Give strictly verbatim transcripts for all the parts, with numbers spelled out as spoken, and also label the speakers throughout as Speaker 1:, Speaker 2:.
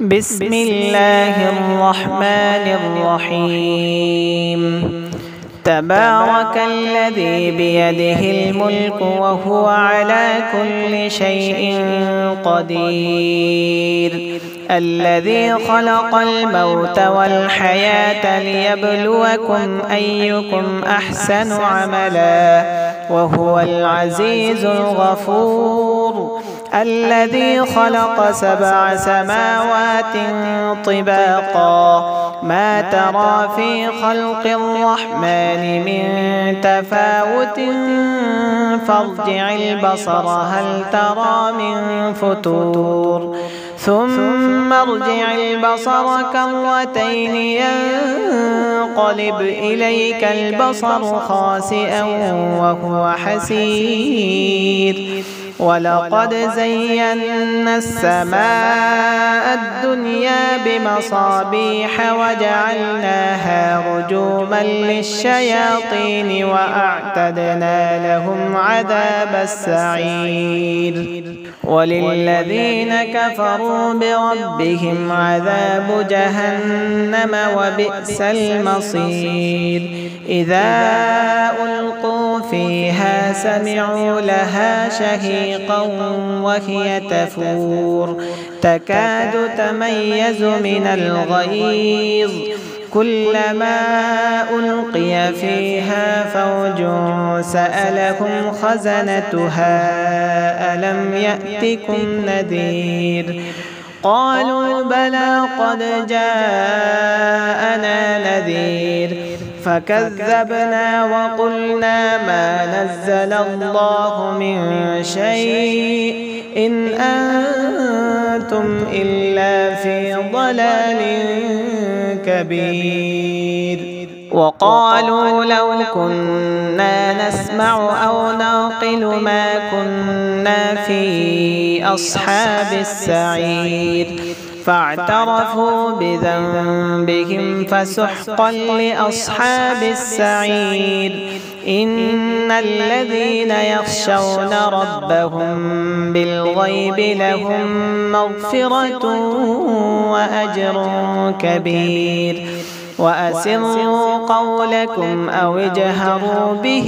Speaker 1: بسم الله الرحمن الرحيم. تبارك الذي بيده الملك وهو على كل شيء قدير، الذي خلق الموت والحياة ليبلوكم أيكم أحسن عملا وهو العزيز الغفور، الذي خلق سبع سماوات طباقا ما ترى في خلق الرحمن من تفاوت فارجع البصر هل ترى من فتور، ثم ارجع البصر كرتين ينقلب إليك البصر خاسئا وهو حسير، ولقد زينا السماء الدنيا بمصابيح وجعلناها رجوما للشياطين وأعتدنا لهم عذاب السعير، وللذين كفروا بربهم عذاب جهنم وبئس المصير. إذا ألقوا فيها سمعوا لها شهيقا وهي تفور تكاد تميز من الغيظ، كلما ألقي فيها فوج سألهم خزنتها ألم يأتكم نذير، قالوا بلى قد جاءنا نذير فكذبنا وقلنا ما نزل الله من شيء إن أنتم إلا في ضلال كبير. وقالوا لو كنا نسمع أو نعقل ما كنا في أصحاب السعير، فاعترفوا بذنبهم فسحقا لأصحاب السعير. إن الذين يخشون ربهم بالغيب لهم مغفرة وأجر كبير. وأسروا قولكم أو اجهروا به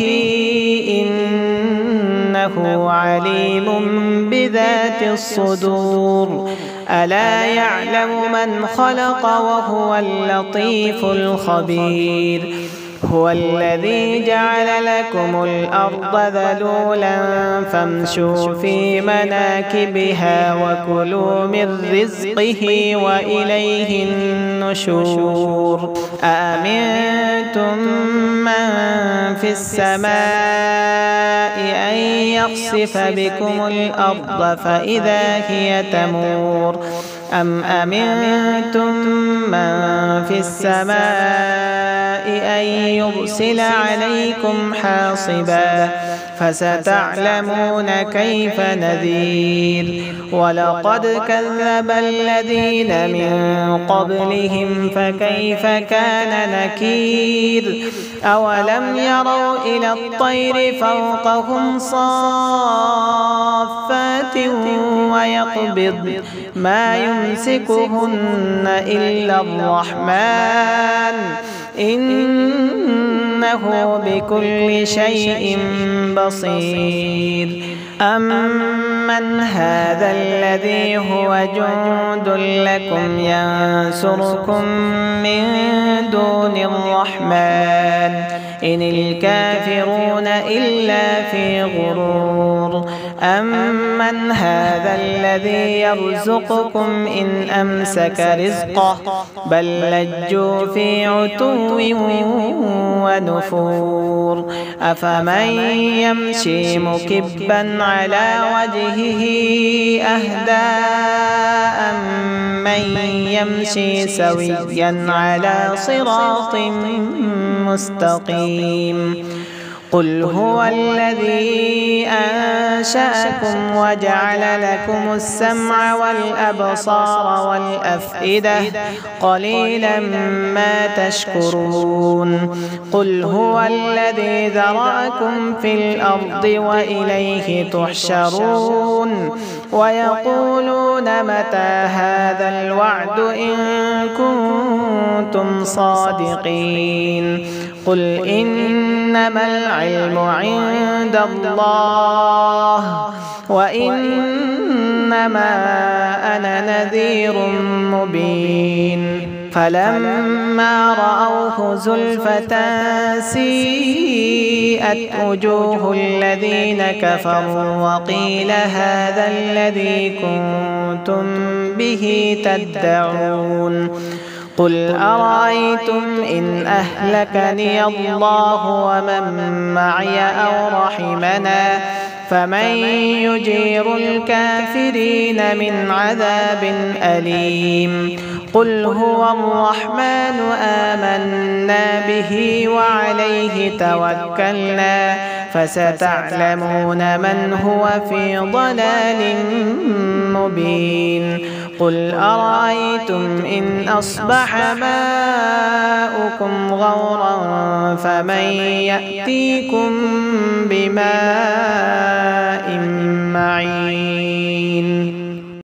Speaker 1: إنه عليم بذات الصدور، ألا يعلم من خلق وهو اللطيف الخبير. هو الذي جعل لكم الأرض ذلولا فامشوا في مناكبها وكلوا من رزقه وإليه النشور. أأمنتم من في السماء أن يخسف بكم الأرض فإذا هي تمور، أم أمنتم من في السماء أن يرسل عليكم حاصبا فستعلمون كيف نذير. ولقد كذب الذين من قبلهم فكيف كان نكير. أولم يروا إلى الطير فوقهم صافات ويقبض ما يمسكهن إلا الرحمن إنه بكل شيء بصير. أمن هذا الذي هو جند لكم ينصركم من دون الرحمن إن الكافرون إلا في غرور. أمن هذا الذي يرزقكم إن أمسك رزقه بل لجوا في عتو ونفور. أفمن يمشي مكبا على وجهه أهدى أمن يمشي سويا على صراط مستقيم. قل هو الذي أنشأكم وجعل لكم السمع والأبصار والأفئدة قليلا ما تشكرون قل هو الذي ذرأكم في الأرض وإليه تحشرون ويقولون متى هذا الوعد إن كنتم صادقين قل إنما العلم عند الله وإنما أنا نذير مبين فلما رأوه زلفة سيئت وجوه الذين كفروا وقيل هذا الذي كنتم به تدعون قل أرأيتم إن أهلكني الله ومن معي أو رحمنا فمن يجير الكافرين من عذاب أليم قل هو الرحمن آمنا به وعليه توكلنا فستعلمون من هو في ضلال مبين قل أرأيتم إن أصبح ماؤكم غورا فمن يأتيكم بماء